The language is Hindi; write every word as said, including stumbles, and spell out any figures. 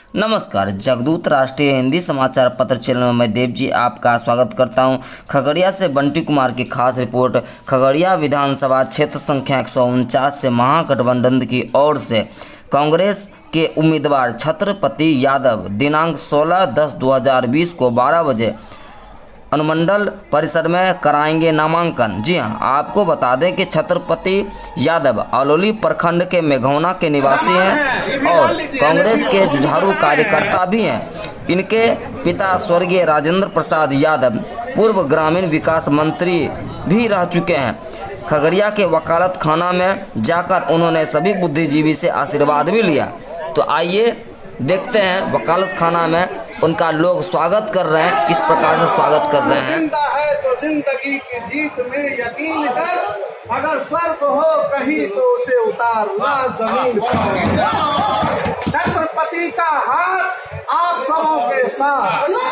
नमस्कार, जगदूत राष्ट्रीय हिंदी समाचार पत्र चैनल में मैं देव जी आपका स्वागत करता हूं। खगड़िया से बंटी कुमार की खास रिपोर्ट। खगड़िया विधानसभा क्षेत्र संख्या एक सौ उनचास से महागठबंधन की ओर से कांग्रेस के उम्मीदवार छत्रपति यादव दिनांक सोलह दस दो हज़ार बीस को बारह बजे अनुमंडल परिसर में कराएंगे नामांकन। जी हां, आपको बता दें कि छत्रपति यादव अलौली प्रखंड के मेघौना के निवासी हैं और कांग्रेस के जुझारू कार्यकर्ता भी हैं। इनके पिता स्वर्गीय राजेंद्र प्रसाद यादव पूर्व ग्रामीण विकास मंत्री भी रह चुके हैं। खगड़िया के वकालत खाना में जाकर उन्होंने सभी बुद्धिजीवी से आशीर्वाद भी लिया। तो आइए देखते हैं वकालत खाना में उनका लोग स्वागत कर रहे हैं, किस प्रकार से स्वागत कर रहे हैं। जिंदा है तो जिंदगी की जीत में यकीन कर, अगर स्वर्ग हो कहीं तो उसे उतार ला जमीन पर। छत्रपति का हाथ आप सबों के साथ।